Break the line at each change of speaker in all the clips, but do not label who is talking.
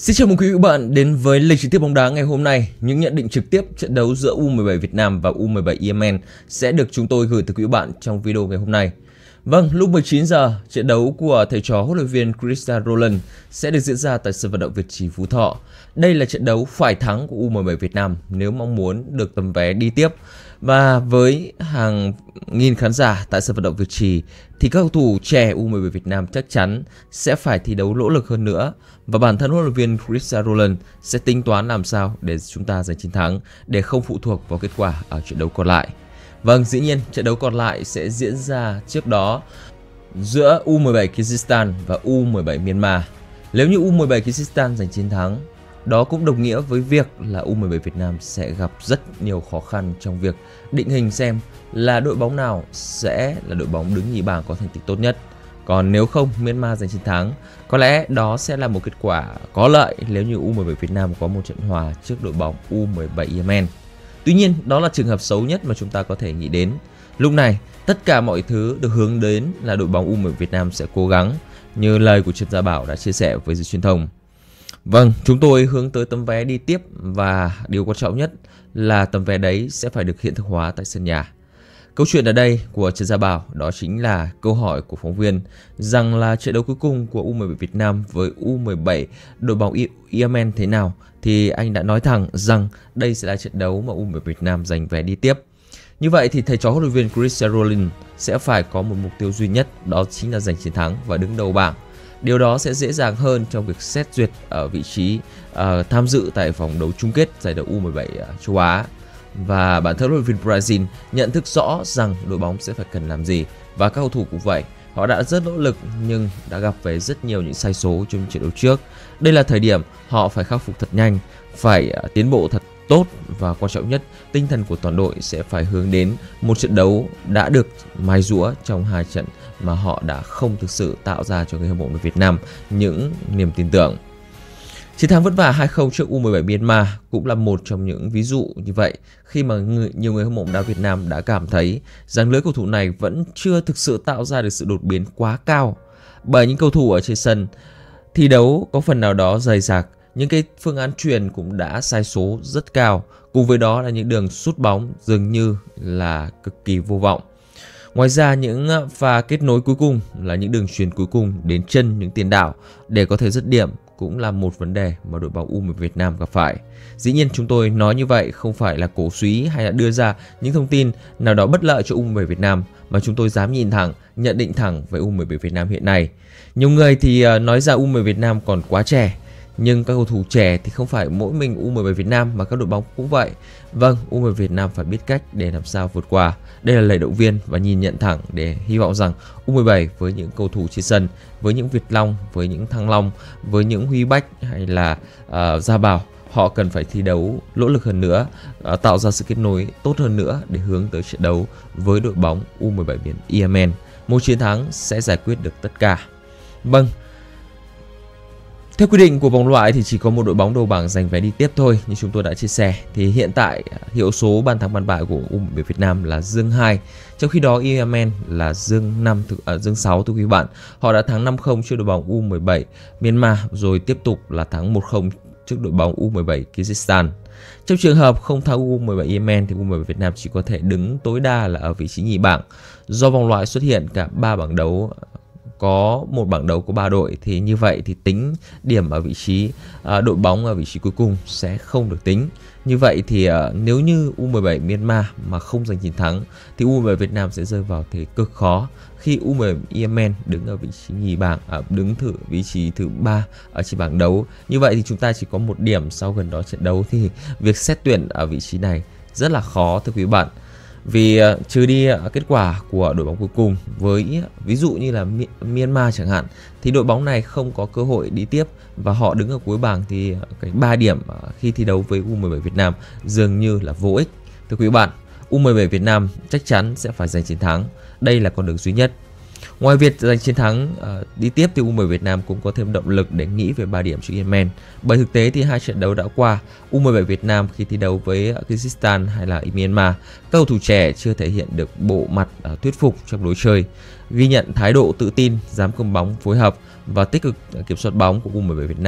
Xin chào mừng quý vị và bạn đến với lịch trực tiếp bóng đá ngày hôm nay. Những nhận định trực tiếp trận đấu giữa U17 Việt Nam và U17 Yemen sẽ được chúng tôi gửi tới quý vị và bạn trong video ngày hôm nay. Vâng, lúc 19 giờ, trận đấu của thầy trò huấn luyện viên Cristiano Ronaldo sẽ được diễn ra tại sân vận động Việt Trì Phú Thọ. Đây là trận đấu phải thắng của U17 Việt Nam nếu mong muốn được tấm vé đi tiếp. Và với hàng nghìn khán giả tại sân vận động Việt Trì thì các cầu thủ trẻ U17 Việt Nam chắc chắn sẽ phải thi đấu nỗ lực hơn nữa. Và bản thân huấn luyện viên Cristiano Ronaldo sẽ tính toán làm sao để chúng ta giành chiến thắng để không phụ thuộc vào kết quả ở trận đấu còn lại. Vâng, dĩ nhiên trận đấu còn lại sẽ diễn ra trước đó giữa U17 Kyrgyzstan và U17 Myanmar. Nếu như U17 Kyrgyzstan giành chiến thắng, đó cũng đồng nghĩa với việc là U17 Việt Nam sẽ gặp rất nhiều khó khăn trong việc định hình xem là đội bóng nào sẽ là đội bóng đứng nhì bảng có thành tích tốt nhất. Còn nếu không, Myanmar giành chiến thắng, có lẽ đó sẽ là một kết quả có lợi nếu như U17 Việt Nam có một trận hòa trước đội bóng U17 Yemen. Tuy nhiên, đó là trường hợp xấu nhất mà chúng ta có thể nghĩ đến. Lúc này, tất cả mọi thứ được hướng đến là đội bóng U17 Việt Nam sẽ cố gắng, như lời của Trần Gia Bảo đã chia sẻ với giới truyền thông. Vâng, chúng tôi hướng tới tấm vé đi tiếp và điều quan trọng nhất là tấm vé đấy sẽ phải được hiện thực hóa tại sân nhà. Câu chuyện ở đây của Trần Gia Bảo đó chính là câu hỏi của phóng viên rằng là trận đấu cuối cùng của U17 Việt Nam với U17 đội bóng Yemen thế nào, thì anh đã nói thẳng rằng đây sẽ là trận đấu mà U17 Việt Nam giành vé đi tiếp. Như vậy thì thầy trò huấn luyện viên Cristiano Ronaldo sẽ phải có một mục tiêu duy nhất, đó chính là giành chiến thắng và đứng đầu bảng. Điều đó sẽ dễ dàng hơn trong việc xét duyệt ở vị trí tham dự tại vòng đấu chung kết giải đấu U17 châu Á. Và bản thân huấn luyện viên Brazil nhận thức rõ rằng đội bóng sẽ phải cần làm gì, và các cầu thủ cũng vậy. Họ đã rất nỗ lực nhưng đã gặp phải rất nhiều những sai số trong trận đấu trước. Đây là thời điểm họ phải khắc phục thật nhanh, phải tiến bộ thật tốt, và quan trọng nhất, tinh thần của toàn đội sẽ phải hướng đến một trận đấu đã được mài giũa trong hai trận mà họ đã không thực sự tạo ra cho người hâm mộ người Việt Nam những niềm tin tưởng. Chiến thắng vất vả 2-0 trước U17 Myanmar cũng là một trong những ví dụ như vậy, khi mà nhiều người hâm mộ bóng đá Việt Nam đã cảm thấy rằng lứa cầu thủ này vẫn chưa thực sự tạo ra được sự đột biến quá cao, bởi những cầu thủ ở trên sân thi đấu có phần nào đó dày dạc, những cái phương án chuyền cũng đã sai số rất cao, cùng với đó là những đường sút bóng dường như là cực kỳ vô vọng. Ngoài ra, những pha kết nối cuối cùng là những đường chuyền cuối cùng đến chân những tiền đạo để có thể dứt điểm cũng là một vấn đề mà đội bóng U17 Việt Nam gặp phải. Dĩ nhiên chúng tôi nói như vậy không phải là cổ súy hay là đưa ra những thông tin nào đó bất lợi cho U17 Việt Nam, mà chúng tôi dám nhìn thẳng, nhận định thẳng về U17 Việt Nam hiện nay. Nhiều người thì nói ra U17 Việt Nam còn quá trẻ, nhưng các cầu thủ trẻ thì không phải mỗi mình U17 Việt Nam mà các đội bóng cũng vậy. Vâng, U17 Việt Nam phải biết cách để làm sao vượt qua. Đây là lời động viên và nhìn nhận thẳng để hy vọng rằng U17 với những cầu thủ trên sân, với những Việt Long, với những Thăng Long, với những Huy Bách hay là Gia Bảo, họ cần phải thi đấu nỗ lực hơn nữa, tạo ra sự kết nối tốt hơn nữa để hướng tới trận đấu với đội bóng U17 Yemen. Một chiến thắng sẽ giải quyết được tất cả. Vâng, theo quy định của vòng loại thì chỉ có một đội bóng đầu bảng giành vé đi tiếp thôi. Như chúng tôi đã chia sẻ thì hiện tại hiệu số bàn thắng bàn bại của U17 Việt Nam là dương 2, trong khi đó Yemen là dương 6 thưa quý bạn. Họ đã thắng 5-0 trước đội bóng U17 Myanmar, rồi tiếp tục là thắng 1-0 trước đội bóng U17 Kyrgyzstan. Trong trường hợp không thắng U17 Yemen thì U17 Việt Nam chỉ có thể đứng tối đa là ở vị trí nhì bảng. Do vòng loại xuất hiện cả 3 bảng đấu, có một bảng đấu có 3 đội, thì như vậy thì tính điểm ở vị trí đội bóng ở vị trí cuối cùng sẽ không được tính. Như vậy thì nếu như U17 Myanmar mà không giành chiến thắng thì U17 Việt Nam sẽ rơi vào thế cực khó, khi U17 Yemen đứng ở vị trí nhì bảng, đứng thử vị trí thứ 3 ở trên bảng đấu. Như vậy thì chúng ta chỉ có 1 điểm sau gần đó trận đấu, thì việc xét tuyển ở vị trí này rất là khó thưa quý bạn. Vì trừ đi kết quả của đội bóng cuối cùng, với ví dụ như là Myanmar chẳng hạn, thì đội bóng này không có cơ hội đi tiếp và họ đứng ở cuối bảng, thì cái 3 điểm khi thi đấu với U17 Việt Nam dường như là vô ích. Thưa quý bạn, U17 Việt Nam chắc chắn sẽ phải giành chiến thắng, đây là con đường duy nhất. Ngoài việc giành chiến thắng đi tiếp thì U17 Việt Nam cũng có thêm động lực để nghĩ về 3 điểm trước Yemen. Bởi thực tế thì hai trận đấu đã qua, U17 Việt Nam khi thi đấu với Kyrgyzstan hay là Myanmar, các cầu thủ trẻ chưa thể hiện được bộ mặt thuyết phục trong lối chơi. Ghi nhận thái độ tự tin, dám cầm bóng phối hợp và tích cực kiểm soát bóng của U17 Việt Nam,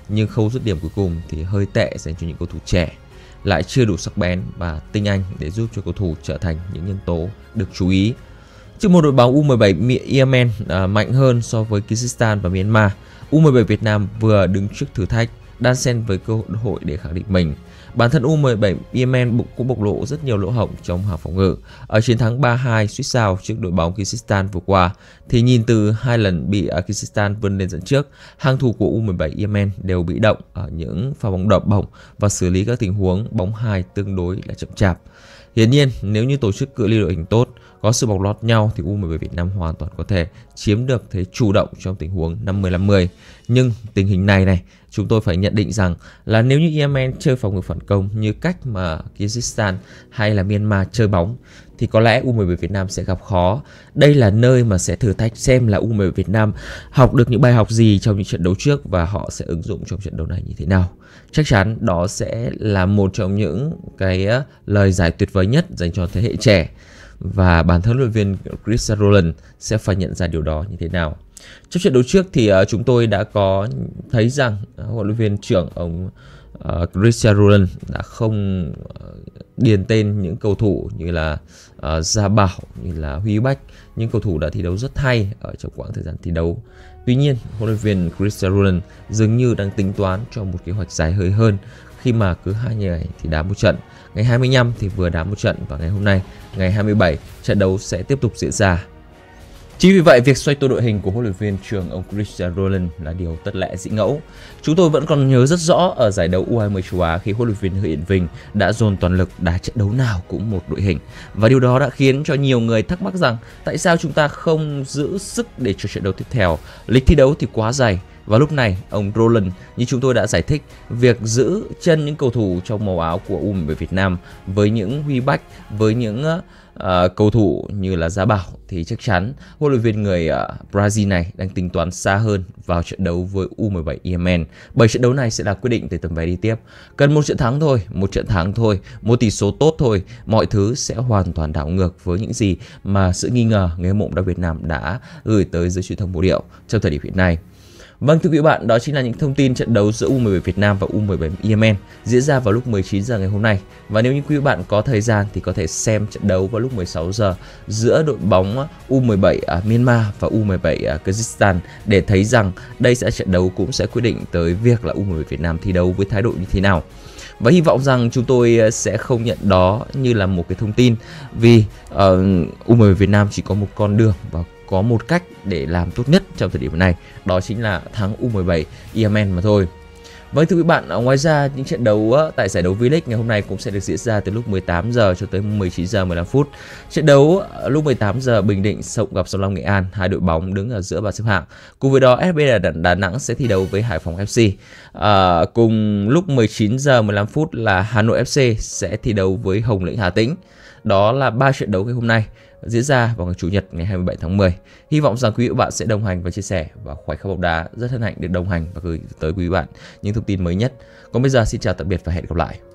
nhưng khâu dứt điểm cuối cùng thì hơi tệ dành cho những cầu thủ trẻ, lại chưa đủ sắc bén và tinh anh để giúp cho cầu thủ trở thành những nhân tố được chú ý. Trước một đội bóng U17 Yemen mạnh hơn so với Kyrgyzstan và Myanmar, U17 Việt Nam vừa đứng trước thử thách đan xen với cơ hội để khẳng định mình. Bản thân U17 Yemen cũng bộc lộ rất nhiều lỗ hổng trong hàng phòng ngự. Ở chiến thắng 3-2 suýt sao trước đội bóng Kyrgyzstan vừa qua, thì nhìn từ 2 lần bị Kyrgyzstan vươn lên dẫn trước, hàng thủ của U17 Yemen đều bị động ở những pha bóng đập bổng và xử lý các tình huống bóng hai tương đối là chậm chạp. Hiển nhiên, nếu như tổ chức cự ly đội hình tốt, có sự bọc lót nhau thì U17 Việt Nam hoàn toàn có thể chiếm được thế chủ động trong tình huống 50-50. Nhưng tình hình này chúng tôi phải nhận định rằng là nếu như Yemen chơi phòng ngự phản công như cách mà Kyrgyzstan hay là Myanmar chơi bóng thì có lẽ U17 Việt Nam sẽ gặp khó. Đây là nơi mà sẽ thử thách xem là U17 Việt Nam học được những bài học gì trong những trận đấu trước và họ sẽ ứng dụng trong trận đấu này như thế nào. Chắc chắn đó sẽ là một trong những cái lời giải tuyệt vời nhất dành cho thế hệ trẻ. Và bản thân huấn luyện viên Christian Roland sẽ phải nhận ra điều đó như thế nào. Trong trận đấu trước thì chúng tôi đã có thấy rằng huấn luyện viên trưởng ông Christian Roland đã không điền tên những cầu thủ như là Gia Bảo, như là Huy Bách, những cầu thủ đã thi đấu rất hay ở trong quãng thời gian thi đấu. Tuy nhiên, huấn luyện viên Christian Roland dường như đang tính toán cho một kế hoạch dài hơi hơn, khi mà cứ 2 ngày thì đá một trận. Ngày 25 thì vừa đá một trận và ngày hôm nay, ngày 27, trận đấu sẽ tiếp tục diễn ra. Chính vì vậy, việc xoay tua đội hình của huấn luyện viên trưởng ông Christian Roland là điều tất lẽ dĩ ngẫu. Chúng tôi vẫn còn nhớ rất rõ ở giải đấu U20 châu Á khi huấn luyện viên Hiển Vinh đã dồn toàn lực đá trận đấu nào cũng một đội hình. Và điều đó đã khiến cho nhiều người thắc mắc rằng tại sao chúng ta không giữ sức để cho trận đấu tiếp theo. Lịch thi đấu thì quá dày. Và lúc này, ông Roland, như chúng tôi đã giải thích, việc giữ chân những cầu thủ trong màu áo của U17 Việt Nam với những Huy Bách, với những cầu thủ như là Gia Bảo thì chắc chắn huấn luyện viên người Brazil này đang tính toán xa hơn vào trận đấu với U17 Yemen. Bởi trận đấu này sẽ là quyết định tới tấm vé đi tiếp. Cần một trận thắng thôi, một tỷ số tốt thôi, mọi thứ sẽ hoàn toàn đảo ngược với những gì mà sự nghi ngờ người hâm mộ đá Việt Nam đã gửi tới giới truyền thông vô điệu trong thời điểm hiện nay. Vâng, thưa quý bạn, đó chính là những thông tin trận đấu giữa U17 Việt Nam và U17 Yemen diễn ra vào lúc 19 giờ ngày hôm nay. Và nếu như quý bạn có thời gian thì có thể xem trận đấu vào lúc 16 giờ giữa đội bóng U17 Myanmar và U17 Kyrgyzstan để thấy rằng đây sẽ trận đấu cũng sẽ quyết định tới việc là U17 Việt Nam thi đấu với thái độ như thế nào. Và hy vọng rằng chúng tôi sẽ không nhận đó như là một cái thông tin, vì U17 Việt Nam chỉ có một con đường và có một cách để làm tốt nhất trong thời điểm này, đó chính là thắng U17 Yemen mà thôi. Vâng, thưa quý bạn, ngoài ra những trận đấu tại giải đấu V-League ngày hôm nay cũng sẽ được diễn ra từ lúc 18 giờ cho tới 19 giờ 15 phút. Trận đấu lúc 18 giờ Bình Định gặp Sông Lam Nghệ An, hai đội bóng đứng ở giữa bảng xếp hạng. Cùng với đó SSB Đà Nẵng sẽ thi đấu với Hải Phòng FC. Cùng lúc 19 giờ 15 phút là Hà Nội FC sẽ thi đấu với Hồng Lĩnh Hà Tĩnh. Đó là 3 trận đấu ngày hôm nay diễn ra vào ngày Chủ nhật ngày 27 tháng 10. Hy vọng rằng quý vị bạn sẽ đồng hành và chia sẻ, và Khoảnh khắc bóng đá rất hân hạnh được đồng hành và gửi tới quý vị bạn những thông tin mới nhất. Còn bây giờ xin chào tạm biệt và hẹn gặp lại.